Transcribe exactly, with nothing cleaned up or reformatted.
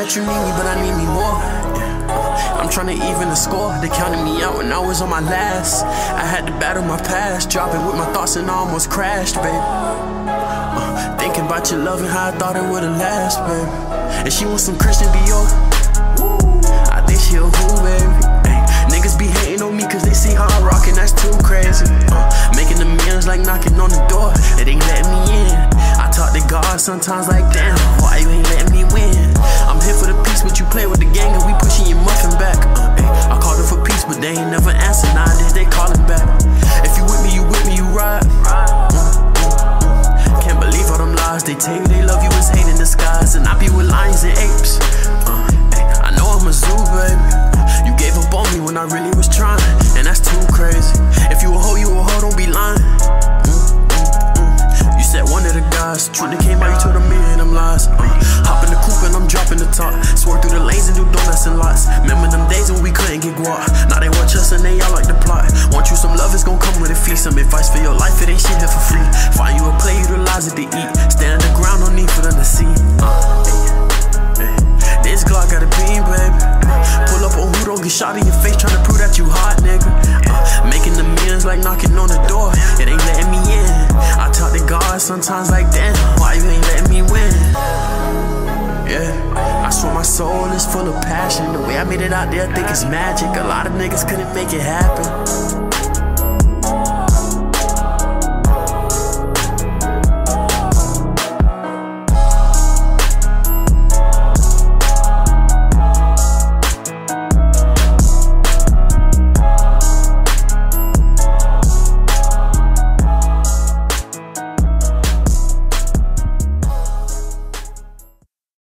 that you need me, but I need me more. I'm tryna even the score. They counted me out when I was on my last. I had to battle my past, dropping with my thoughts and I almost crashed, babe. Uh, thinking about your love and how I thought it would've last, babe. And she wants some Christian Dior. I think she a who, baby. Ay, niggas be hating on me cause they see how I rock and that's too crazy. Uh, making the millions like knocking on the door. It ain't letting me in. I talk to God sometimes like, damn, why you ain't letting me win? I'm here for the peace, but you play with the gang and we pushing your muffin back. Uh, ay, I called them for peace, but they ain't never answer. Nowadays they calling back. If you with me, you with me, you ride. Mm, mm, mm. Can't believe all them lies they tell you. They love you as hate in disguise, and I be with lions and apes. Uh, ay, I know I'm a zoo, baby. You gave up on me when I really was trying, and that's too crazy. If you a hoe, you a hoe, don't be lying. Said one of the guys, truly came out, you told a million them lies. uh, Hop in the coupe and I'm dropping the top. Swerve through the lanes and do donuts and lots. Remember them days when we couldn't get guap. Now they watch us and they all like the plot. Want you some love, it's gon' come with a fee. Some advice for your life, it ain't shit here for free. Find you a play, utilize it to eat. Stand on the ground, no need for them to see. uh, hey, hey. This Glock got a beam, baby. Pull up on who don't get shot in your face, tryna prove that you hot, nigga. uh, Making the millions like knocking on the door. It ain't letting me in. I talk to God sometimes like, damn, why you ain't letting me win? Yeah, I swear my soul is full of passion. The way I made it out there, I think it's magic. A lot of niggas couldn't make it happen.